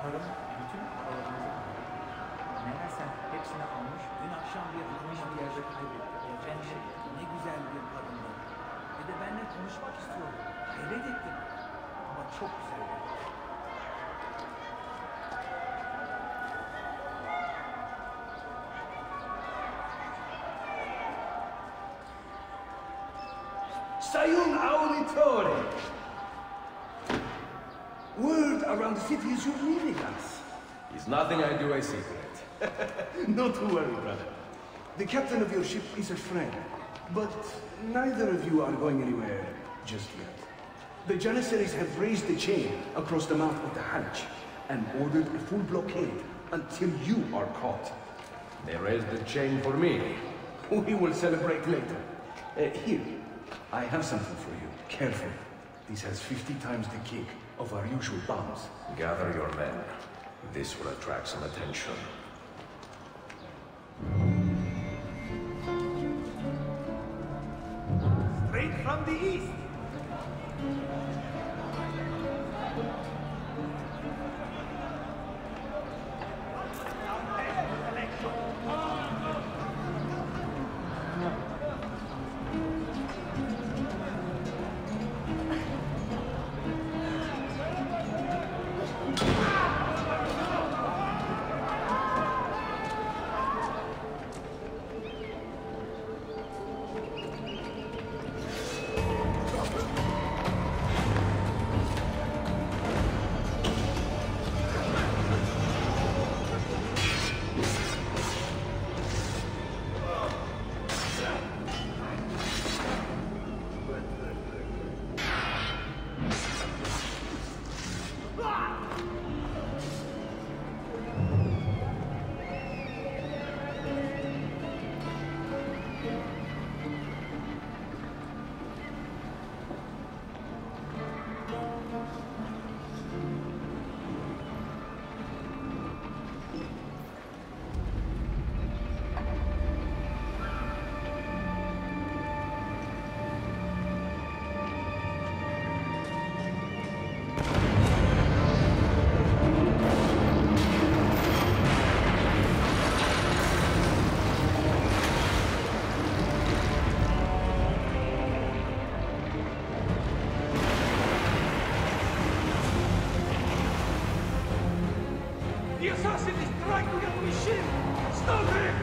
Karım bütün paralarımızı meğersem hepsini almış. Dün akşam bir yanlış bir yerde kaybetti. Efendim ne güzel bir kadındı. Ve de benimle konuşmak istiyordu. Hayret ettim. Ama çok güzel bir kadın. Sayun Auditore! Word around the city is you're leaving us. Is nothing I do a secret. Not to worry, brother. The captain of your ship is a friend, but neither of you are going anywhere just yet. The Janissaries have raised the chain across the mouth of the Hajj and ordered a full blockade until you are caught. They raised the chain for me. We will celebrate later. Here, I have something for you. Careful. This has 50 times the kick of our usual bombs. Gather your men. This will attract some attention. Straight from the east. The assassin is striking at my ship! Stop him!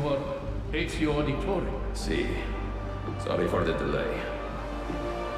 Ezio Auditore. See. Sorry for the delay.